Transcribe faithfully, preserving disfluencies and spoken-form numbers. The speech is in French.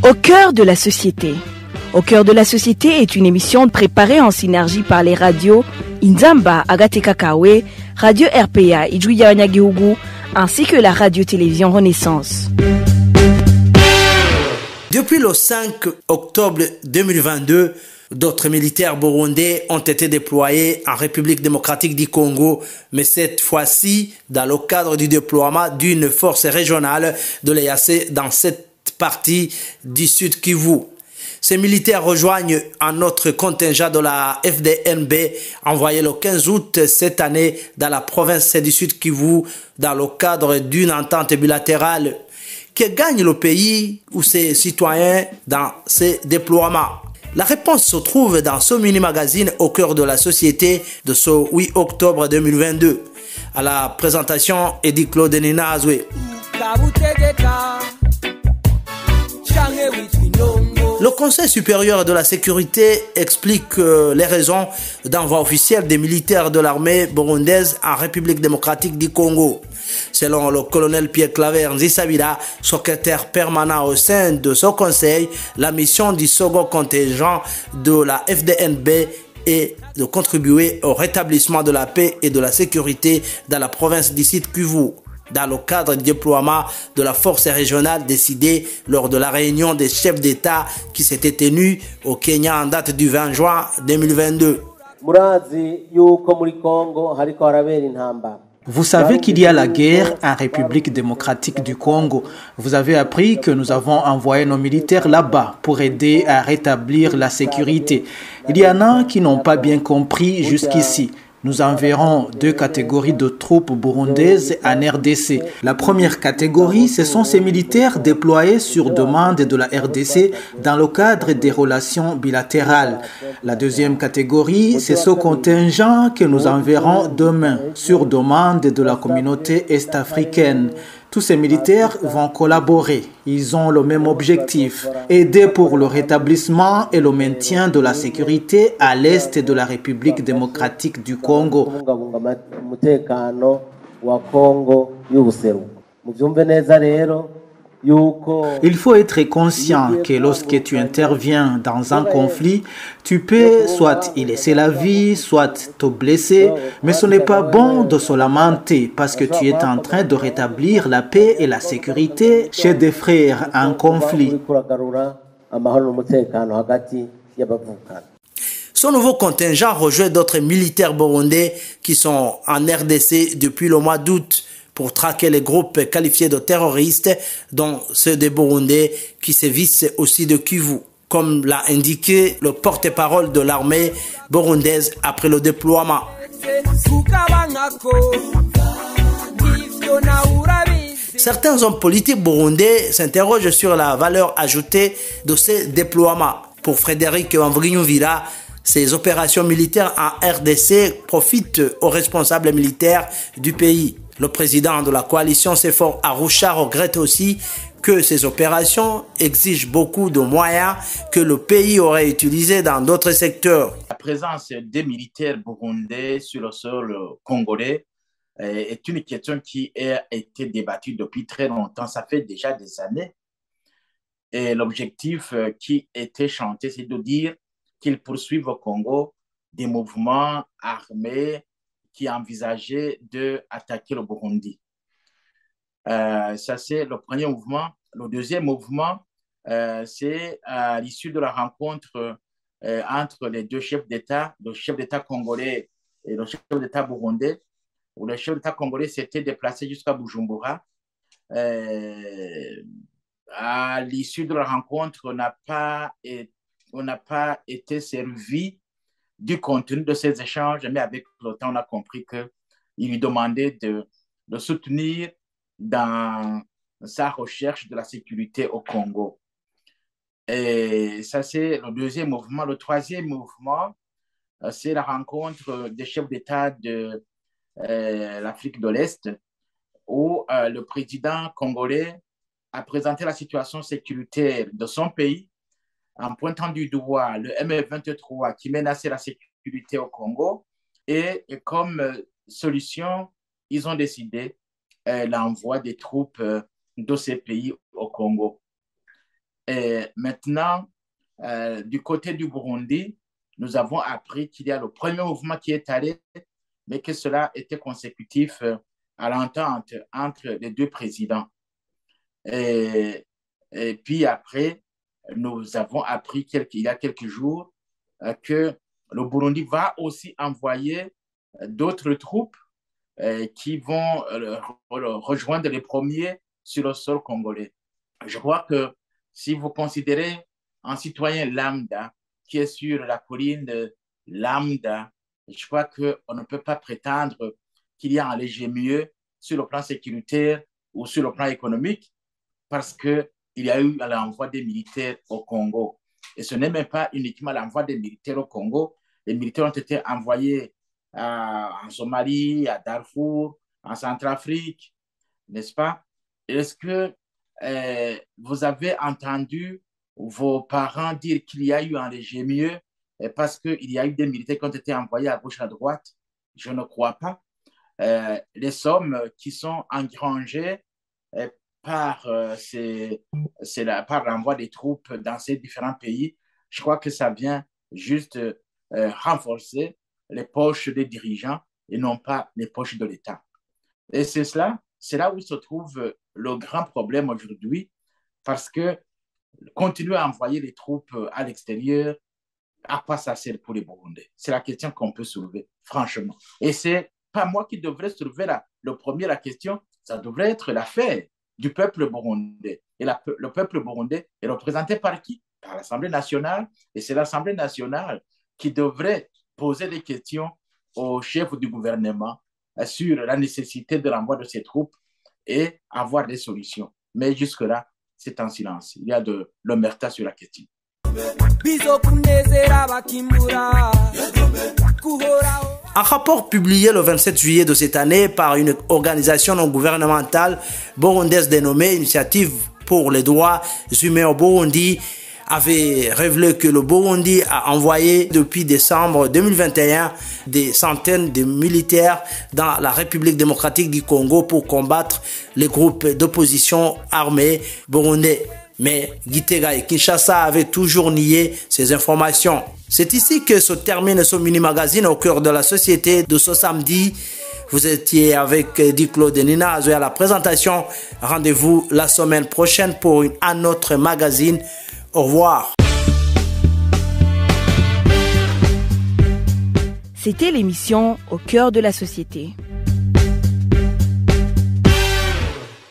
Au cœur de la société. Au cœur de la société est une émission préparée en synergie par les radios Inzamba, Agatekakawe, Radio R P A, Ijwi Yabanyagihugu, ainsi que la radio-télévision Renaissance. Depuis le cinq octobre deux mille vingt-deux, d'autres militaires burundais ont été déployés en République démocratique du Congo, mais cette fois-ci dans le cadre du déploiement d'une force régionale de l'E A C dans cette partie du Sud Kivu. Ces militaires rejoignent un autre contingent de la F D N B envoyé le quinze août cette année dans la province du Sud Kivu dans le cadre d'une entente bilatérale. Que gagne le pays ou ses citoyens dans ces déploiements? La réponse se trouve dans ce mini-magazine au cœur de la société de ce huit octobre deux mille vingt-deux. À la présentation, Eddie Claude Ninazwe. Le Conseil supérieur de la sécurité explique euh, les raisons d'envoi officiel des militaires de l'armée burundaise en République démocratique du Congo. Selon le colonel Pierre-Claver Nzisabira, secrétaire permanent au sein de ce conseil, la mission du second contingent de la F D N B est de contribuer au rétablissement de la paix et de la sécurité dans la province du Sud Kivu, dans le cadre du déploiement de la force régionale décidée lors de la réunion des chefs d'État qui s'était tenue au Kenya en date du vingt juin deux mille vingt-deux. Vous savez qu'il y a la guerre en République démocratique du Congo. Vous avez appris que nous avons envoyé nos militaires là-bas pour aider à rétablir la sécurité. Il y en a qui n'ont pas bien compris jusqu'ici. Nous enverrons deux catégories de troupes burundaises en R D C. La première catégorie, ce sont ces militaires déployés sur demande de la R D C dans le cadre des relations bilatérales. La deuxième catégorie, c'est ce contingent que nous enverrons demain sur demande de la communauté est-africaine. Tous ces militaires vont collaborer. Ils ont le même objectif, aider pour le rétablissement et le maintien de la sécurité à l'est de la République démocratique du Congo. Il faut être conscient que lorsque tu interviens dans un conflit, tu peux soit y laisser la vie, soit te blesser, mais ce n'est pas bon de se lamenter parce que tu es en train de rétablir la paix et la sécurité chez des frères en conflit. Ce nouveau contingent rejoint d'autres militaires burundais qui sont en R D C depuis le mois d'août pour traquer les groupes qualifiés de terroristes, dont ceux des Burundais qui sévissent aussi de Kivu, comme l'a indiqué le porte-parole de l'armée burundaise après le déploiement. Certains hommes politiques burundais s'interrogent sur la valeur ajoutée de ces déploiements. Pour Frédéric Wamvrinyuvira, ces opérations militaires en R D C profitent aux responsables militaires du pays. Le président de la coalition Sefor Arusha regrette aussi que ces opérations exigent beaucoup de moyens que le pays aurait utilisés dans d'autres secteurs. La présence des militaires burundais sur le sol congolais est une question qui a été débattue depuis très longtemps. Ça fait déjà des années. Et l'objectif qui était chanté, c'est de dire qu'ils poursuivent au Congo des mouvements armés qui envisageaient d'attaquer le Burundi. Euh, ça, c'est le premier mouvement. Le deuxième mouvement, euh, c'est à l'issue de la rencontre euh, entre les deux chefs d'État, le chef d'État congolais et le chef d'État burundais, où le chef d'État congolais s'était déplacé jusqu'à Bujumbura. Euh, à l'issue de la rencontre, on n'a pas, on n'a pas été servi du contenu de ces échanges, mais avec le temps, on a compris qu'il lui demandait de, de soutenir dans sa recherche de la sécurité au Congo. Et ça, c'est le deuxième mouvement. Le troisième mouvement, c'est la rencontre des chefs d'État de euh, l'Afrique de l'Est, où euh, le président congolais a présenté la situation sécuritaire de son pays en pointant du doigt le M vingt-trois qui menaçait la sécurité au Congo. Et, et comme euh, solution, ils ont décidé euh, l'envoi des troupes euh, de ces pays au Congo. Et maintenant, euh, du côté du Burundi, nous avons appris qu'il y a le premier mouvement qui est allé, mais que cela était consécutif à l'entente entre les deux présidents. Et, et puis après, nous avons appris qu'il y a quelques jours euh, que le Burundi va aussi envoyer d'autres troupes euh, qui vont euh, rejoindre les premiers sur le sol congolais. Je crois que si vous considérez un citoyen lambda qui est sur la colline lambda, je crois qu'on ne peut pas prétendre qu'il y a un léger mieux sur le plan sécuritaire ou sur le plan économique parce qu'il y a eu l'envoi des militaires au Congo. Et ce n'est même pas uniquement l'envoi des militaires au Congo. Les militaires ont été envoyés à, en Somalie, à Darfour, en Centrafrique, n'est-ce pas? Est-ce que euh, vous avez entendu vos parents dire qu'il y a eu un léger mieux parce qu'il y a eu des militaires qui ont été envoyés à gauche, à droite? Je ne crois pas. Euh, les sommes qui sont engrangées euh, par, euh, ces, c'est la, par l'envoi des troupes dans ces différents pays, je crois que ça vient juste euh, renforcer les poches des dirigeants et non pas les poches de l'État. Et c'est cela, c'est là où se trouve le grand problème aujourd'hui, parce que continuer à envoyer les troupes à l'extérieur, à quoi ça sert pour les Burundais? C'est la question qu'on peut soulever, franchement. Et c'est pas moi qui devrais soulever la, le premier la question, ça devrait être l'affaire du peuple burundais. Et la, le peuple burundais est représenté par qui? Par l'Assemblée nationale. Et c'est l'Assemblée nationale qui devrait poser des questions au chef du gouvernement sur la nécessité de l'envoi de ces troupes et avoir des solutions. Mais jusque-là, c'est en silence. Il y a de l'omerta sur la question. Un rapport publié le vingt-sept juillet de cette année par une organisation non gouvernementale burundaise dénommée Initiative pour les droits humains au Burundi avait révélé que le Burundi a envoyé depuis décembre deux mille vingt et un des centaines de militaires dans la République démocratique du Congo pour combattre les groupes d'opposition armés burundais. Mais Gitega et Kinshasa avaient toujours nié ces informations. C'est ici que se termine ce mini-magazine au cœur de la société de ce samedi. Vous étiez avec Di Claude Nina à la présentation. Rendez-vous la semaine prochaine pour une, un autre magazine. Au revoir. C'était l'émission Au cœur de la société.